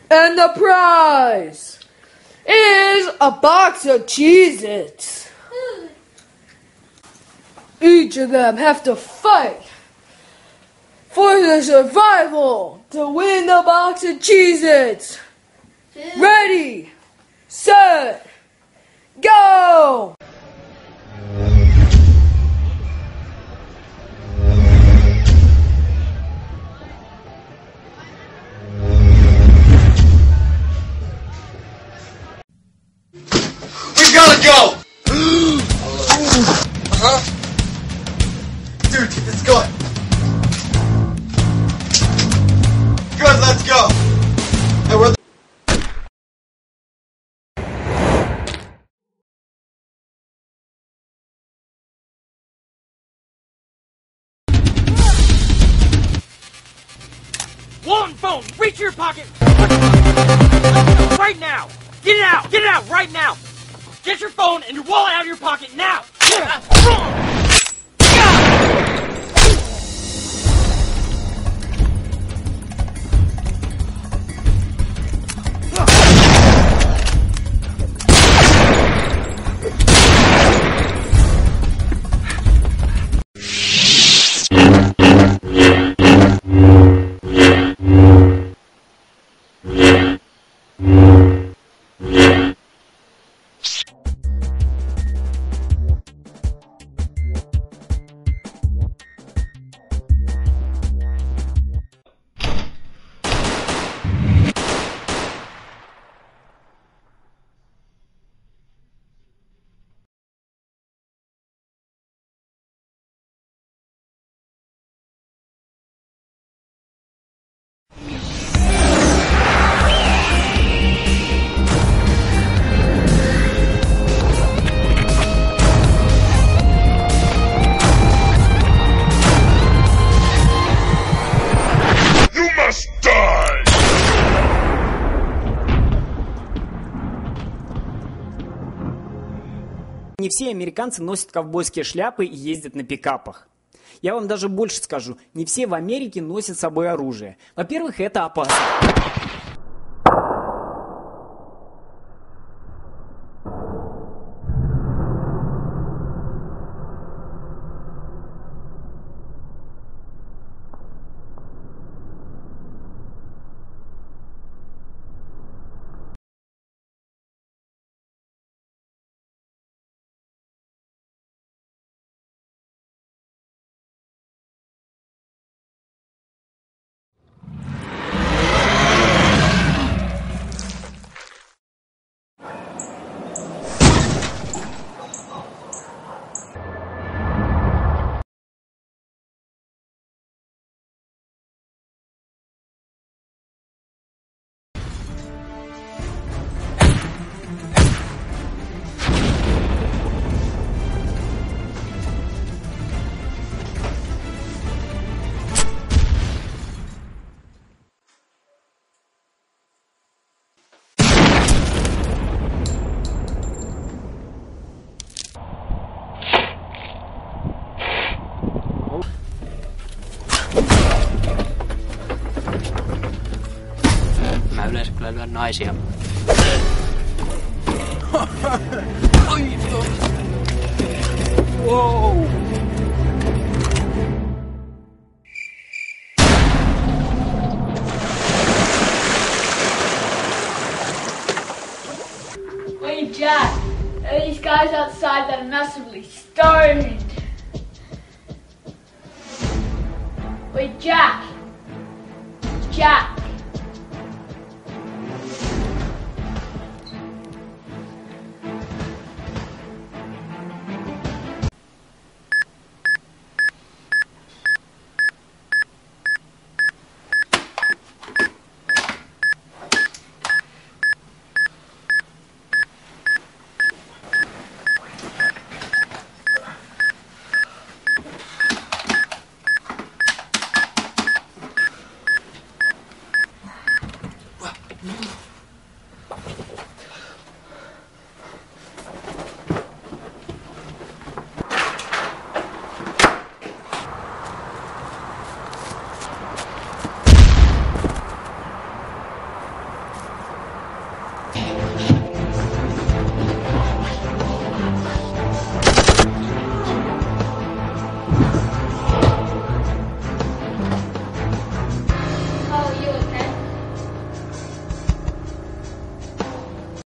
And the prize is a box of Cheez-Its. Each of them have to fight for the survival to win the box of Cheez-Its. Ready, set, go! We gotta go! Dude, keep this going. Good, let's go. Hey, we're Wallet and phone, reach your pocket! Right now! Get it out! Get it out right now! Get your phone and your wallet out of your pocket now! Не все американцы носят ковбойские шляпы и ездят на пикапах. Я вам даже больше скажу, не все в Америке носят с собой оружие. Во-первых, это опасно. Mä yleensä kyllä lyön naisia. Wow. Wait, Jack, there are these guys outside that are massively stoned. Wait, Jack. Jack.